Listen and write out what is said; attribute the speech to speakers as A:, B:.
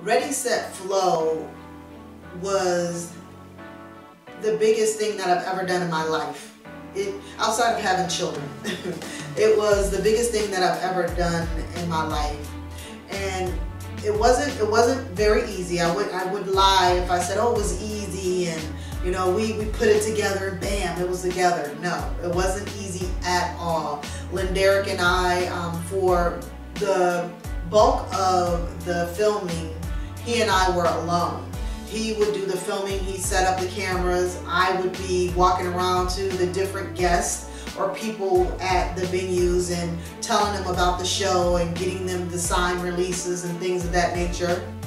A: Ready, Set, Flow was the biggest thing that I've ever done in my life. Outside of having children, it was the biggest thing that I've ever done in my life. And it wasn't very easy. I would lie if I said, oh, it was easy and you know we put it together and bam, it was together. No, it wasn't easy at all. Lenderrick and I, for the bulk of the filming, he and I were alone. He would do the filming, he set up the cameras, I would be walking around to the different guests or people at the venues and telling them about the show and getting them to sign releases and things of that nature.